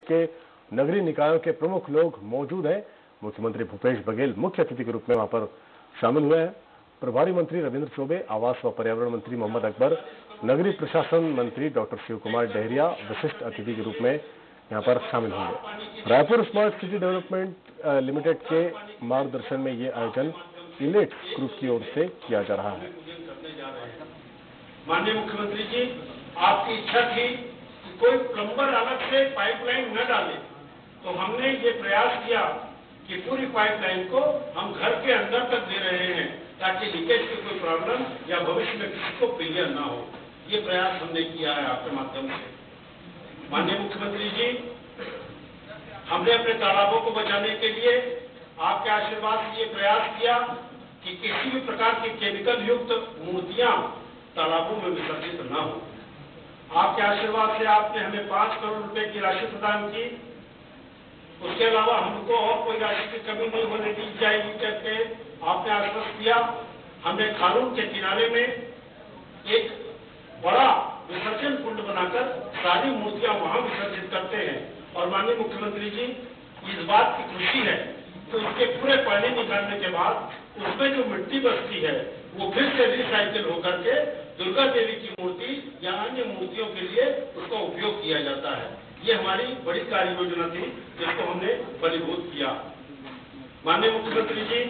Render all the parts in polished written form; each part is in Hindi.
के नगरीय निकायों के प्रमुख लोग मौजूद हैं। मुख्यमंत्री भूपेश बघेल मुख्य अतिथि के रूप में वहां पर शामिल हुए हैं। प्रभारी मंत्री रविंद्र चौबे, आवास व पर्यावरण मंत्री मोहम्मद अकबर, नगरीय प्रशासन मंत्री डॉक्टर शिव कुमार डहरिया विशिष्ट अतिथि के रूप में यहां पर शामिल होंगे। Raipur smart city development limited के मार्गदर्शन में ये आयोजन इलेट ग्रुप की ओर से किया जा रहा है। माननीय मुख्यमंत्री जी, आपकी इच्छा थी कि कोई प्लम्बर अलग से पाइपलाइन न डाले, तो हमने ये प्रयास किया कि पूरी पाइपलाइन को हम घर के अंदर तक दे रहे हैं ताकि लीकेज की कोई प्रॉब्लम या भविष्य में किसी को फेलियर ना हो। ये प्रयास हमने किया है आपके माध्यम से। माननीय मुख्यमंत्री जी, हमने अपने तालाबों को बचाने के लिए आपके आशीर्वाद से ये प्रयास किया कि किसी भी प्रकार की केमिकल युक्त मूर्तियां तालाबों में विसर्जित न हो। आपके आशीर्वाद से आपने हमें 5 करोड़ रुपए की राशि प्रदान की। उसके अलावा हमको और कोई राशि की कमी नहीं होने दी जाएगी करके आपने आश्वस्त किया। हमने खारून के किनारे में एक बड़ा विसर्जन कुंड बनाकर सारी मूर्तियां वहां विसर्जित करते हैं। और माननीय मुख्यमंत्री जी, इस बात की खुशी है कि उसके पूरे पानी निकालने के बाद उसमें जो मिट्टी बचती है वो फिर से रिसाइकिल होकर के दुर्गा देवी की मूर्ति या अन्य मूर्तियों के लिए उसका उपयोग किया जाता है। ये हमारी बड़ी कार्य योजना थी जिसको हमने फलीभूत किया। माननीय मुख्यमंत्री जी,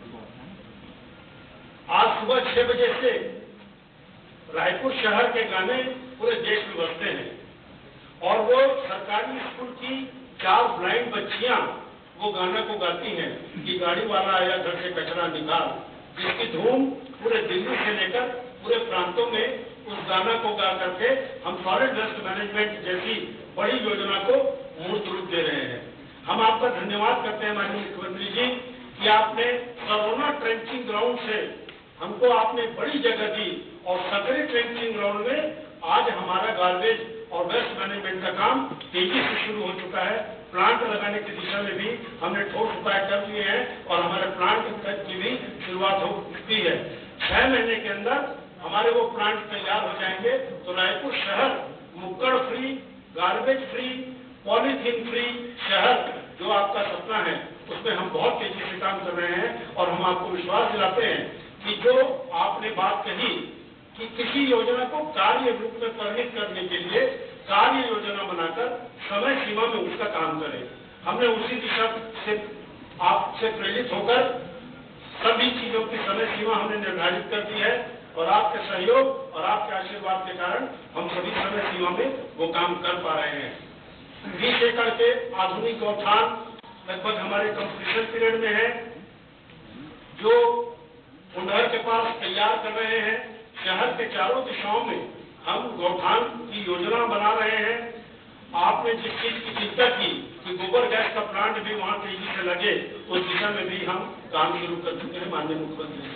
आज सुबह 6 बजे से रायपुर शहर के गाने पूरे देश में बजते हैं और वो सरकारी स्कूल की 4 ब्लाइंड बच्चियां वो गाना को गाती हैं कि गाड़ी वाला आया घर से कचरा निकाल, जिसकी धूम पूरे दिल्ली से लेकर पूरे प्रांतों में उस गाना को गा करके हम सॉलिड वेस्ट मैनेजमेंट जैसी बड़ी योजना को मूर्त रूप दे रहे हैं। हम आपका धन्यवाद करते हैं माननीय मुख्यमंत्री जी कि आपने सरोना ट्रेंचिंग ग्राउंड से हमको आपने बड़ी जगह दी और सकरी ट्रेंचिंग ग्राउंड में आज हमारा गार्बेज और वेस्ट मैनेजमेंट का काम तेजी से शुरू हो चुका है। प्लांट लगाने की दिशा में भी हमने ठोस उपाय कर लिए हैं और हमारे प्लांट की भी शुरुआत हो चुकी है। 6 महीने के अंदर हमारे वो प्लांट तैयार हो जाएंगे तो रायपुर शहर मुक्कड़ free, garbage free, polythene free शहर जो आपका सपना है उसमें हम बहुत तेजी से काम कर रहे हैं। और हम आपको विश्वास दिलाते हैं कि जो आपने बात कही कि किसी योजना को कार्य रूप में परिणित करने के लिए कार्य योजना बनाकर समय सीमा में उसका काम करें, हमने उसी दिशा से आपसे प्रेरित होकर सभी चीजों की समय सीमा हमने निर्धारित कर दी है और आपके सहयोग और आपके आशीर्वाद के कारण हम सभी समय सीमा में वो काम कर पा रहे हैं। 20 एकड़ के आधुनिक गौठान लगभग हमारे कंप्लीशन पीरियड में है, जो उंडहर के पास तैयार कर रहे हैं। शहर के चारों दिशाओं में हम गौठान की योजना बना रहे हैं। आपने जिस चीज की चिंता की कि गोबर गैस का प्लांट भी वहां तेजी से लगे, उस दिशा में भी हम काम शुरू कर चुके हैं माननीय मुख्यमंत्री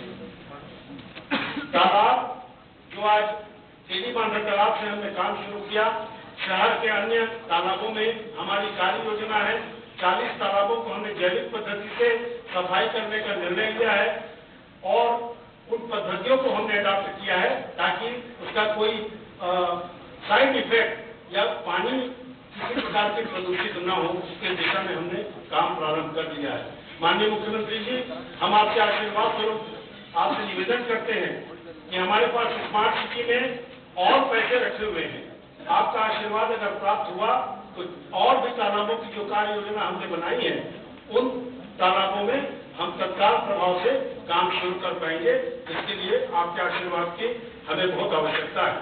जी। तालाब जो आज तेली बांधा तालाब से हमने काम शुरू किया, शहर के अन्य तालाबों में हमारी कार्य योजना है। 40 तालाबों को हमने जैविक पद्धति से सफाई करने का निर्णय लिया है और उन पद्धतियों को हमने अडॉप्ट किया है ताकि उसका कोई साइड इफेक्ट या पानी किसी प्रकार के प्रदूषित न हो, उसके दिशा में हमने काम प्रारंभ कर दिया है। माननीय मुख्यमंत्री जी, हम आपके आशीर्वाद स्वरूप आपसे निवेदन करते हैं कि हमारे पास स्मार्ट सिटी में और पैसे रखे हुए हैं। आपका आशीर्वाद अगर प्राप्त हुआ तो और भी तालाबों की जो कार्य योजना हमने बनाई है उन तालाबों में हम तत्काल प्रभाव से काम शुरू कर पाएंगे। इसके लिए आपके आशीर्वाद की हमें बहुत आवश्यकता है।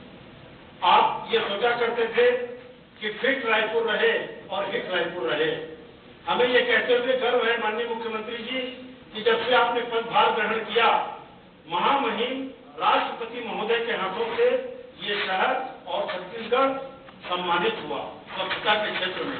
आप ये सोचा करते थे कि फिट रायपुर रहे और हिट रायपुर रहे। हमें ये कहते हुए गर्व है माननीय मुख्यमंत्री जी कि जब से आपने पदभार ग्रहण किया, महामहिम राष्ट्रपति महोदय के हाथों से ये शहर और छत्तीसगढ़ सम्मानित हुआ स्वच्छता के क्षेत्र में।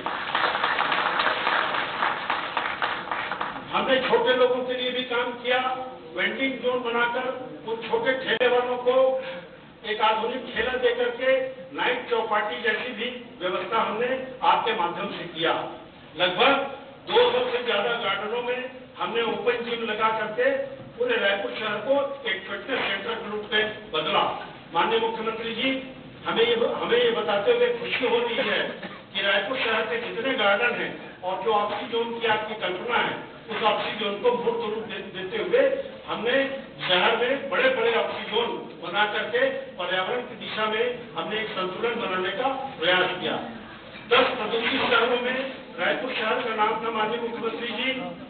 हमने छोटे लोगों के लिए भी काम किया, वेंडिंग जोन बनाकर उन छोटे ठेले वालों को एक आधुनिक ठेला देकर के नाइट चौपाटी जैसी भी व्यवस्था हमने आपके माध्यम से किया। लगभग 200 से ज्यादा गार्डनों में हमने ओपन जिम लगा करके पूरे रायपुर शहर को एक फिटनेस सेंटर के रूप में बदला। माननीय मुख्यमंत्री जी, हमें ये बताते हुए खुशी हो रही है कि रायपुर शहर के जितने गार्डन हैं और जो ऑक्सीजोन की आपकी कल्पना है, उस ऑक्सीजोन को मूर्त रूप देते हुए हमने शहर में बड़े बड़े ऑक्सीजोन बना करके पर्यावरण की दिशा में हमने एक संतुलन बनाने का प्रयास किया। 10 प्रदूषित शहरों में रायपुर शहर का नाम था माननीय मुख्यमंत्री जी।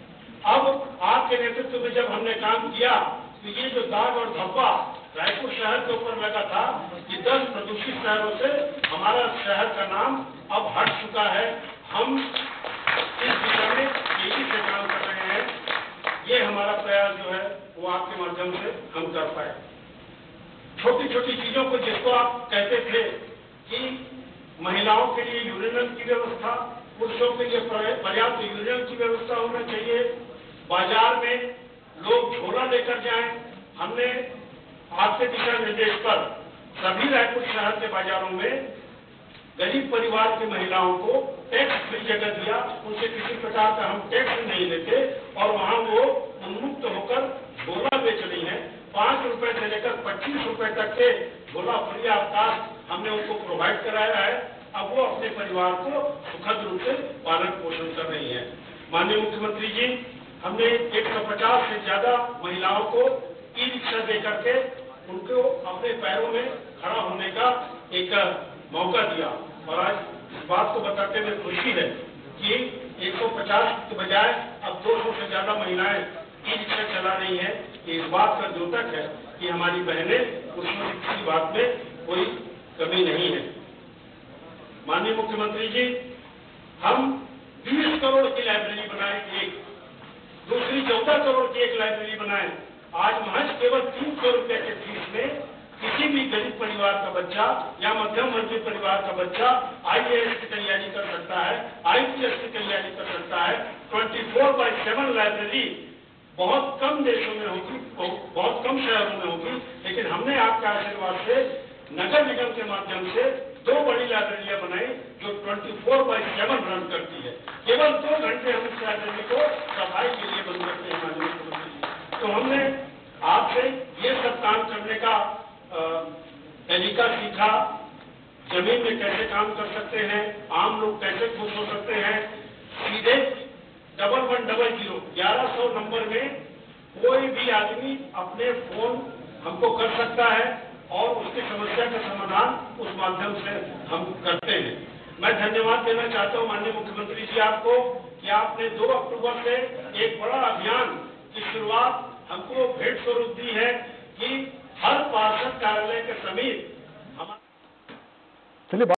अब आपके नेतृत्व में जब हमने काम किया तो ये जो दाग और धब्बा रायपुर शहर के ऊपर लगा था, कि 10 प्रदूषित शहरों से हमारा शहर का नाम अब हट चुका है। हम इस दिशा में तेजी से काम कर रहे हैं। ये हमारा प्रयास जो है वो आपके माध्यम से हम कर पाए। छोटी छोटी चीजों को जिसको आप कहते थे कि महिलाओं के लिए यूरिनल की व्यवस्था, पुरुषों के लिए पर्याप्त यूरिनल की व्यवस्था होना चाहिए, बाजार में लोग झोला लेकर जाएं। हमने आपके दिशा निर्देश पर सभी रायपुर शहर के बाजारों में गरीब परिवार की महिलाओं को टैक्स फ्री जगह दिया, उनसे किसी प्रकार का हम टैक्स नहीं लेते और वहां वो उन्मुक्त होकर झोला बेच रही है। 5 रुपए से लेकर 25 रुपए तक के झोला फ्री अवकाश हमने उनको प्रोवाइड कराया है। अब वो अपने परिवार को सुखद रूप से पालन पोषण कर रही है। माननीय मुख्यमंत्री जी, हमने 150 से ज्यादा महिलाओं को ई रिक्शा दे करके उनको अपने पैरों में खड़ा होने का एक मौका दिया और आज इस बात को बताते हुए खुशी है कि 150 के बजाय अब 200 से ज्यादा महिलाएं ई रिक्शा चला रही हैं। इस बात का द्योतक है कि हमारी बहनें उसमें किसी बात में कोई कमी नहीं है। माननीय मुख्यमंत्री जी, हम 20 करोड़ की लाइब्रेरी बनाए, एक दूसरी 14 करोड़ की एक लाइब्रेरी बनाए। आज महज केवल 300 रुपए के फीस में किसी भी गरीब परिवार का बच्चा या मध्यम वर्गीय परिवार का बच्चा IAS की तैयारी कर सकता है, IPS की तैयारी कर सकता है। 24/7 लाइब्रेरी बहुत कम देशों में होगी, बहुत कम शहरों में होगी, लेकिन हमने आपके आशीर्वाद से नगर निगम के माध्यम से 2 बड़ी लाइब्रेरियां बनाई जो 24/7 रन करती है। केवल 2 घंटे हम इस लाइब्रेरी को सफाई के लिए बंद करते हैं। माननीय मुख्यमंत्री, तो हमने आपसे ये सब काम करने का तरीका सीखा। जमीन में कैसे काम कर सकते हैं, आम लोग कैसे खुश हो सकते हैं। सीधे 1100 1100 नंबर में कोई भी आदमी अपने फोन हमको कर सकता है और उसकी समस्या का समाधान उस माध्यम से हम करते हैं। मैं धन्यवाद देना चाहता हूं माननीय मुख्यमंत्री जी आपको कि आपने 2 अक्टूबर से एक बड़ा अभियान की शुरुआत हमको भेंट स्वरूप दी है कि हर पार्षद कार्यालय के समीप हमारे